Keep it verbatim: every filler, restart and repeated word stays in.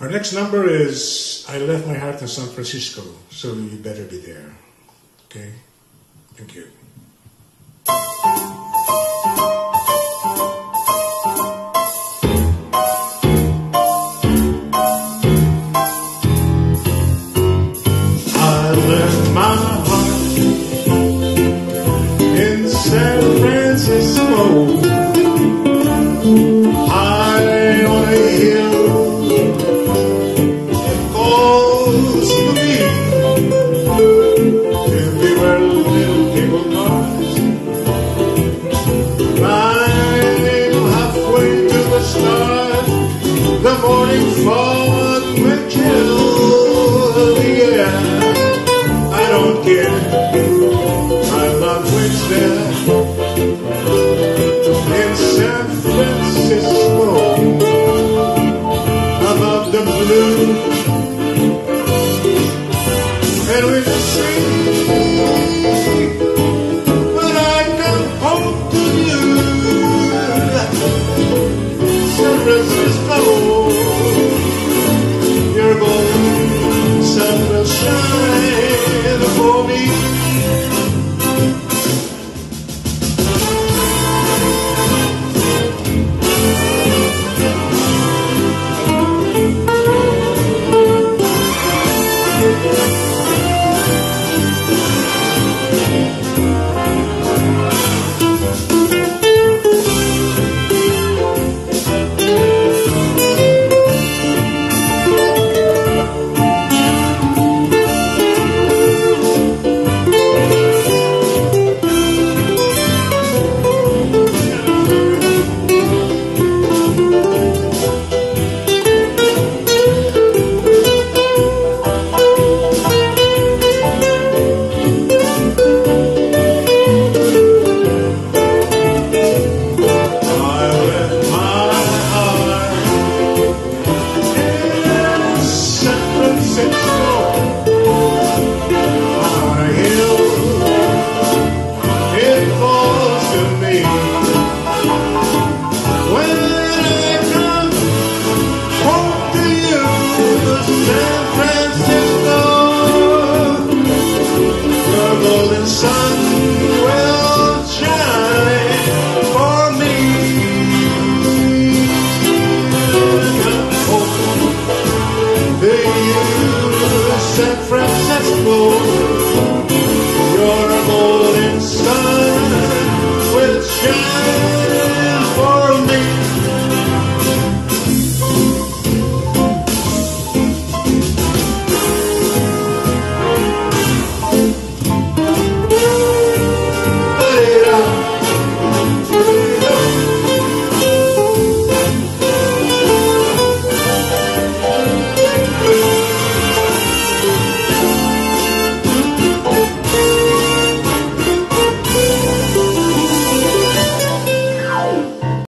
Our next number is I Left My Heart in San Francisco, so you better be there. Okay? Thank you. I left my heart in San Francisco, high on a hill. It calls to me. Everywhere little cable cars, I'm halfway to the start. The morning fog may chill the air. I don't care, my love waits there in San Francisco, above the blue and with the sea. When I come home to you, San Francisco, you're going San Francisco.